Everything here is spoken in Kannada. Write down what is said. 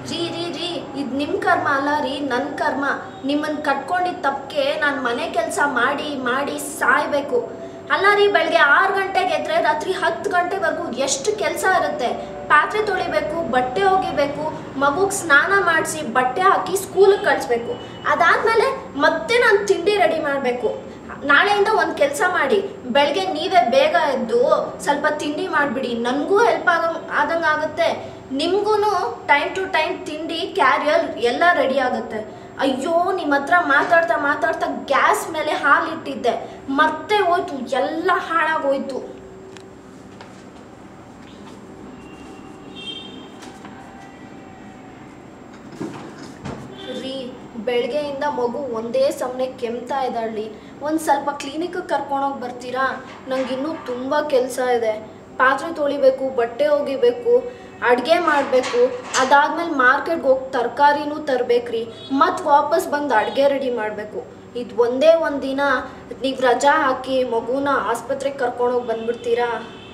ರೀ ರೀ ರೀ ಇದು ನಿಮ್ಮ ಕರ್ಮ ಅಲ್ಲ ರೀ, ನನ್ನ ಕರ್ಮ. ನಿಮ್ಮನ್ನು ಕಟ್ಕೊಂಡಿದ್ದ ತಪ್ಪಿಗೆ ನಾನು ಮನೆ ಕೆಲಸ ಮಾಡಿ ಮಾಡಿ ಸಾಯಬೇಕು. ಅಲ್ಲ ರೀ, ಬೆಳಗ್ಗೆ 6 ಗಂಟೆಗೆ ಎದ್ದರೆ ರಾತ್ರಿ 10 ಗಂಟೆವರೆಗೂ ಎಷ್ಟು ಕೆಲಸ ಇರುತ್ತೆ. ಪಾತ್ರೆ ತೊಳಿಬೇಕು, ಬಟ್ಟೆ ಒಗಿಬೇಕು, ಮಗುಗೆ ಸ್ನಾನ ಮಾಡಿಸಿ ಬಟ್ಟೆ ಹಾಕಿ ಸ್ಕೂಲಿಗೆ ಕಳಿಸ್ಬೇಕು. ಅದಾದಮೇಲೆ ಮತ್ತೆ ನಾನು ತಿಂಡಿ ರೆಡಿ ಮಾಡಬೇಕು. ನಾಳೆಯಿಂದ ಒಂದು ಕೆಲಸ ಮಾಡಿ, ಬೆಳಗ್ಗೆ ನೀವೇ ಬೇಗ ಎದ್ದು ಸ್ವಲ್ಪ ತಿಂಡಿ ಮಾಡಿಬಿಡಿ. ನನಗೂ ಹೆಲ್ಪ್ ಆದಂಗೆ ಆಗುತ್ತೆ, ನಿಮಗೂ ಟೈಮ್ ಟು ಟೈಮ್ ತಿಂಡಿ ಕ್ಯಾರಿಯರ್ ಎಲ್ಲ ರೆಡಿ ಆಗುತ್ತೆ. ಅಯ್ಯೋ, ನಿಮ್ಮ ಹತ್ರ ಮಾತಾಡ್ತಾ ಮಾತಾಡ್ತಾ ಗ್ಯಾಸ್ ಮೇಲೆ ಹಾಲಿಟ್ಟಿದ್ದೆ, ಮತ್ತೆ ಹೋಯ್ತು, ಎಲ್ಲ ಹಾಳಾಗೋಯ್ತು. ರೀ, ಬೆಳಗ್ಗೆಯಿಂದ ಮಗು ಒಂದೇ ಸಮನೆ ಕೆಮ್ತಾ ಇದ್ದಾಳಿ. ಒಂದು ಸ್ವಲ್ಪ ಕ್ಲಿನಿಕ್ಗೆ ಕರ್ಕೊಂಡೋಗಿ ಬರ್ತೀರಾ? ನನಗಿನ್ನೂ ತುಂಬ ಕೆಲಸ ಇದೆ. ಪಾತ್ರೆ ತೊಳಿಬೇಕು, ಬಟ್ಟೆ ಒಗಿಬೇಕು, ಅಡುಗೆ ಮಾಡಬೇಕು. ಅದಾದ್ಮೇಲೆ ಮಾರ್ಕೆಟ್ಗೆ ಹೋಗಿ ತರಕಾರಿನೂ ತರಬೇಕ್ರಿ. ಮತ್ತು ವಾಪಸ್ ಬಂದು ಅಡುಗೆ ರೆಡಿ ಮಾಡಬೇಕು. ಇದು ಒಂದೇ ಒಂದು ದಿನ ನೀವು ರಜಾ ಹಾಕಿ ಮಗುನ ಆಸ್ಪತ್ರೆಗೆ ಕರ್ಕೊಂಡೋಗಿ ಬಂದ್ಬಿಡ್ತೀರಾ?